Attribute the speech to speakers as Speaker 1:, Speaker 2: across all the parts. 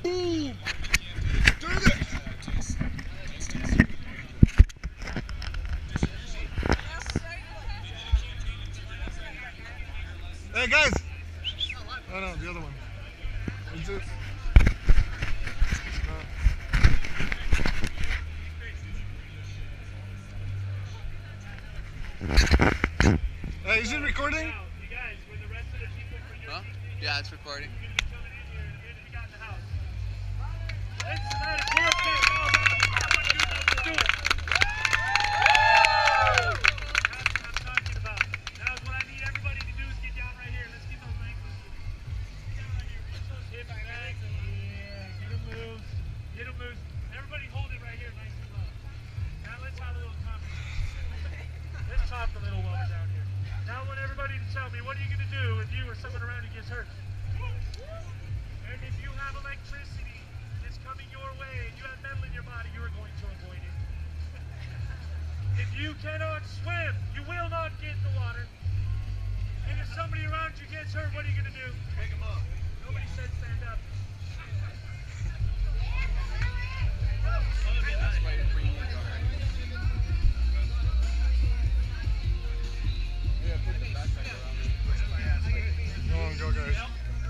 Speaker 1: Boom! Do this! Hey guys! Oh no, the other one. Is it? Hey, is it recording?
Speaker 2: Huh? Yeah, it's recording.
Speaker 3: Talk a little while we're down here. Now I want everybody to tell me, what are you going to do if you or someone around you gets hurt? And if you have electricity that's coming your way and you have metal in your body, you are going to avoid it. If you cannot swim, you will not get in the water. And if somebody around you gets hurt, what are you going to do? Pick them up. Nobody said stand up.
Speaker 1: Come on, go guys.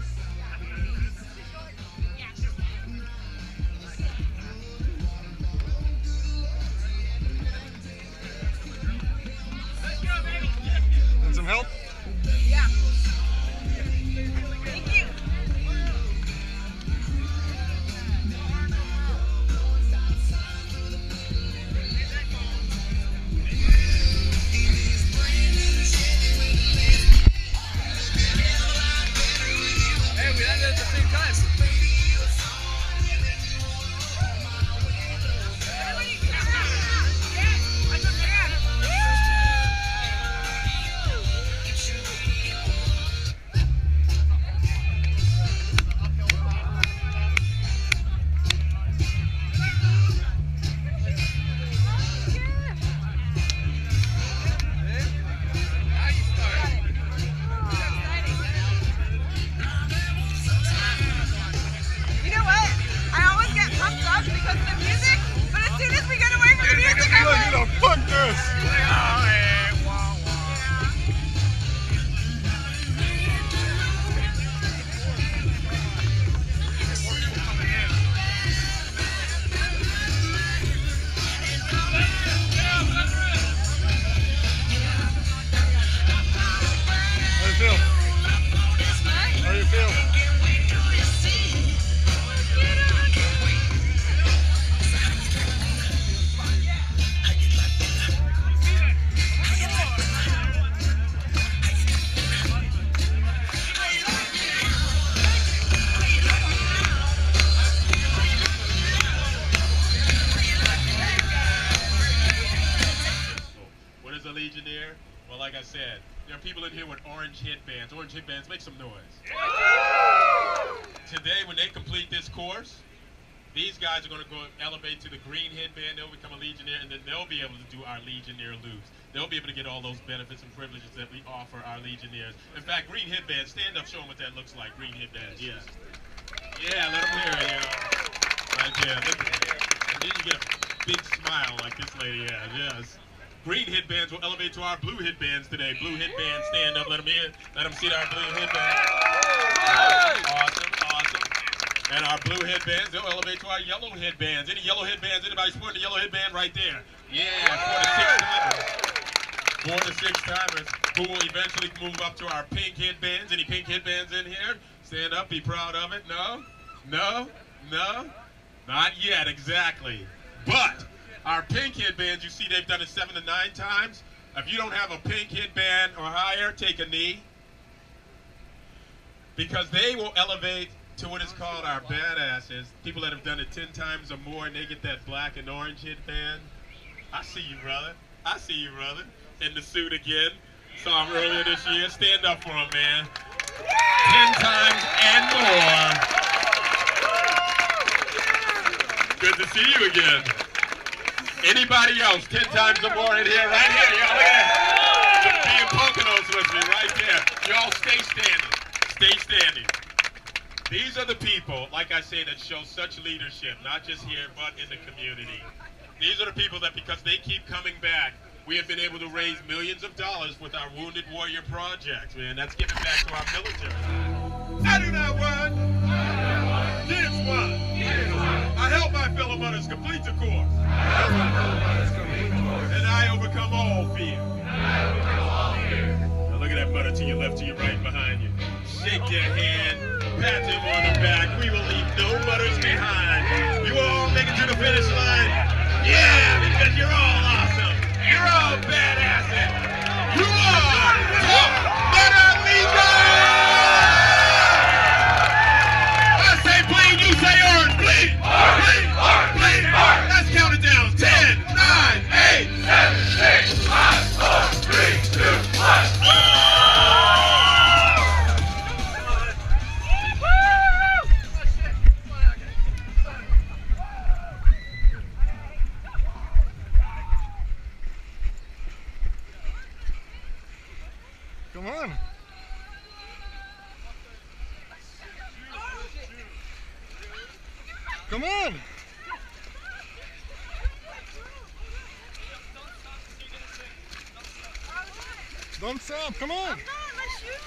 Speaker 1: Need some help?
Speaker 4: Yeah. Thank you.
Speaker 2: Hey, we landed at the same time.
Speaker 4: You know what? I always get pumped up because of the music, but as soon as we get away from the music, I'm like,
Speaker 1: You know, fuck this! How do you feel? How do you feel?
Speaker 5: What is a Legionnaire? Well, like I said, there are people in here with orange headbands. Orange headbands, make some noise. Today, when they complete this course, these guys are going to go elevate to the green headband. They'll become a Legionnaire, and then they'll be able to do our Legionnaire loops. They'll be able to get all those benefits and privileges that we offer our Legionnaires. In fact, green headbands, stand up, show them what that looks like. Green headbands, yeah. Yeah, let them hear it, you know. Right there, look at that. And then you get a big smile like this lady has, yes. Green headbands will elevate to our blue headbands today. Blue headbands, stand up, let them hear. Let them see our blue headbands. Awesome, awesome. And our blue headbands, they'll elevate to our yellow headbands. Any yellow headbands, anybody sporting a yellow headband right there? Yeah, 4 to 6 timers who will eventually move up to our pink headbands. Any pink headbands in here? Stand up, be proud of it. No? No? No? Not yet, exactly. But our pink headbands, you see they've done it 7 to 9 times. If you don't have a pink headband or higher, take a knee. Because they will elevate to what is called our badasses. People that have done it 10 times or more, and they get that black and orange headband. I see you, brother. I see you, brother. In the suit again. Saw him earlier this year. Stand up for him, man. 10 times and more. Good to see you again. Anybody else, 10 times or more in here? Right here, y'all. Look at that. Being Poconos with me right there. Y'all stay standing. Stay standing. These are the people, like I say, that show such leadership, not just here, but in the community. These are the people that, because they keep coming back, we have been able to raise millions of dollars with our Wounded Warrior projects, man. That's giving back to our military. I do not want. Gives one. I help my fellow mothers complete the course. And I overcome all fear. Now look at that mother to your left, to your right, behind you. Shake their hand, pat them on the back. We will leave no mothers behind. You all make it to the finish line. Yeah, because you're all awesome. You're all badasses. You are Top Mother Legion! I say bleed, you say orange. Bleed, bleed, bleed. Let's count it down. 10, 9, 8, 7, 6, 5, 4, 3, 2, 1.
Speaker 6: Come on. Come on. Don't stop. Come on.
Speaker 4: I'm not, my shoes.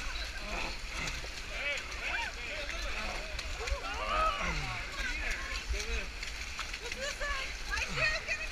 Speaker 4: What's this thing? My shoes getting...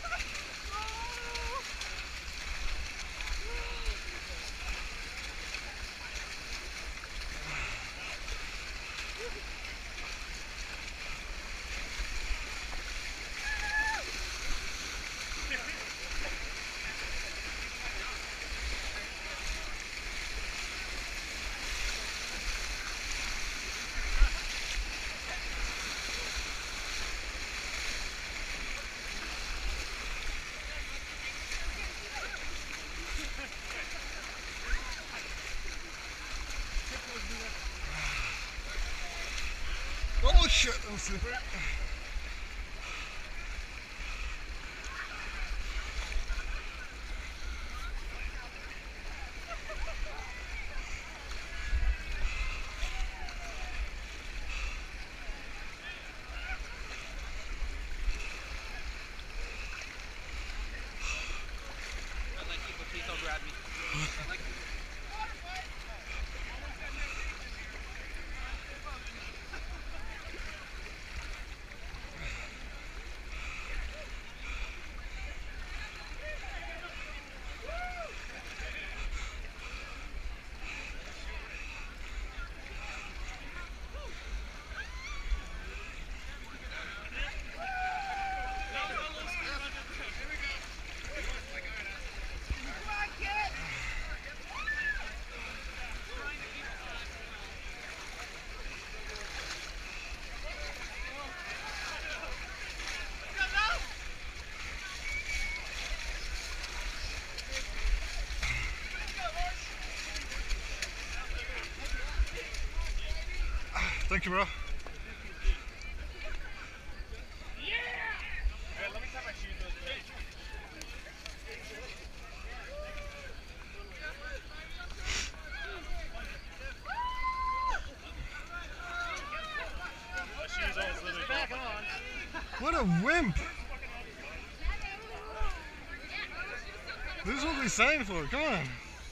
Speaker 6: Oh shit, I'm slippery.
Speaker 2: Please don't grab me.
Speaker 6: Thank you, bro. What a wimp! This is what we signed for, come on!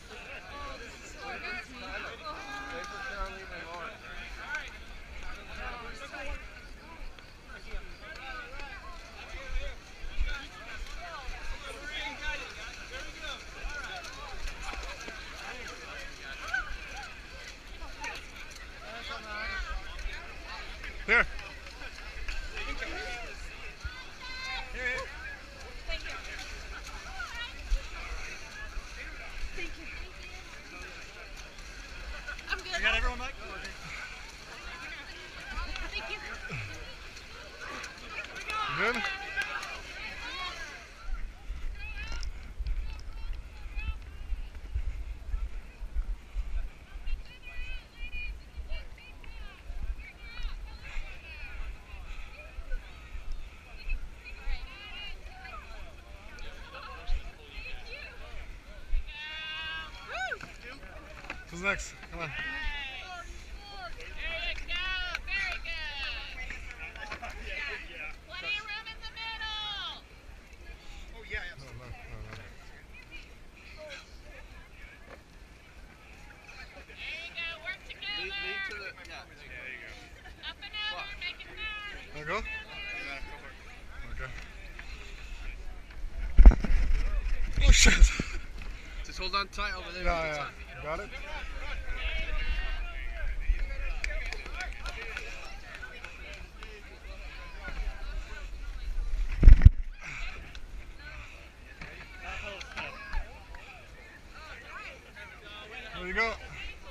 Speaker 6: Here!
Speaker 4: You got everyone, Mike? Thank you.
Speaker 6: Good? Who's next? Come on. Wanna go? Okay. Oh shit!
Speaker 2: Just hold on tight over there.
Speaker 6: Yeah. Got it? There you go.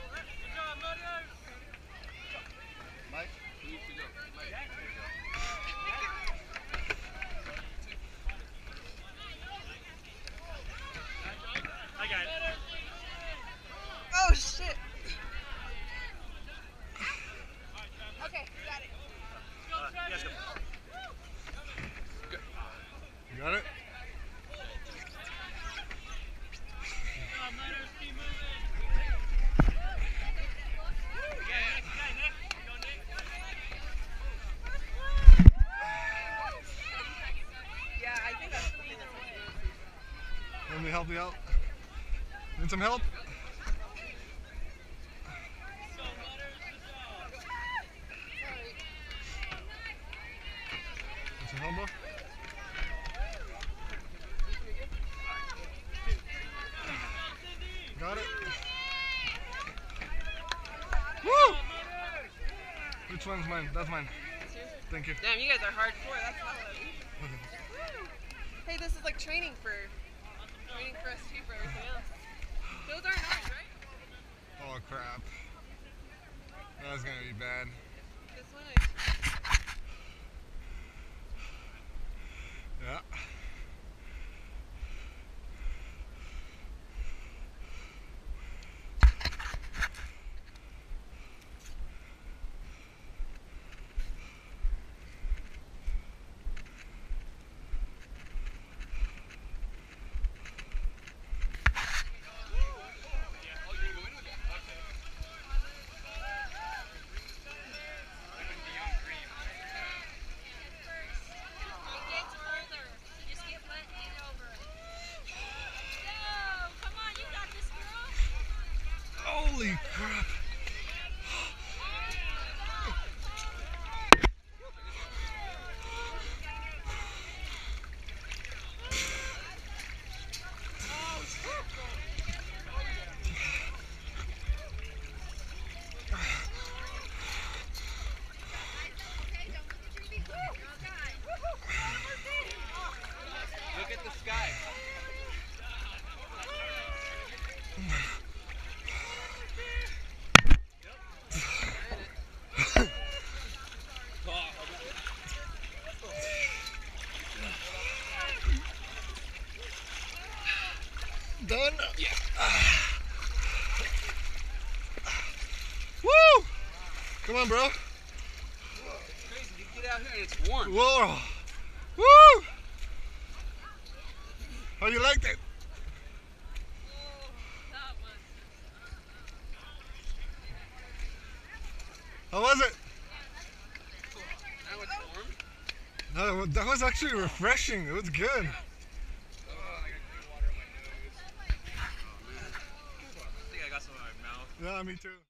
Speaker 2: Mike, who needs to go? Mike.
Speaker 3: I got it.
Speaker 4: Oh shit. Okay, got it.
Speaker 3: Yes, go.
Speaker 6: You got it?
Speaker 4: Yeah, I think that's something that's
Speaker 6: Let me help you out. Need some help? Need some help, bro? Got it? Woo! Which one's mine? That's mine. Thank you.
Speaker 4: Damn, you guys are hardcore. That's hella easy. Hey, this is like training for us too for everything else. Those aren't ours, right?
Speaker 6: Oh crap. That's gonna be bad.
Speaker 4: This one
Speaker 6: Yeah. Holy crap.
Speaker 2: Look at the sky.
Speaker 6: Done? Yeah. Woo! Come on, bro.
Speaker 2: Crazy, you get out here and it's warm.
Speaker 6: Whoa! Woo! How you liked it? How was it?
Speaker 2: Now it's warm.
Speaker 6: No, that was actually refreshing. It was good.
Speaker 2: Oh, I got clean water in my nose. Oh, man. I think I got some in my mouth.
Speaker 6: Yeah, me too.